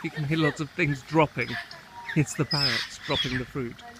You can hear lots of things dropping. It's the parrots dropping the fruit.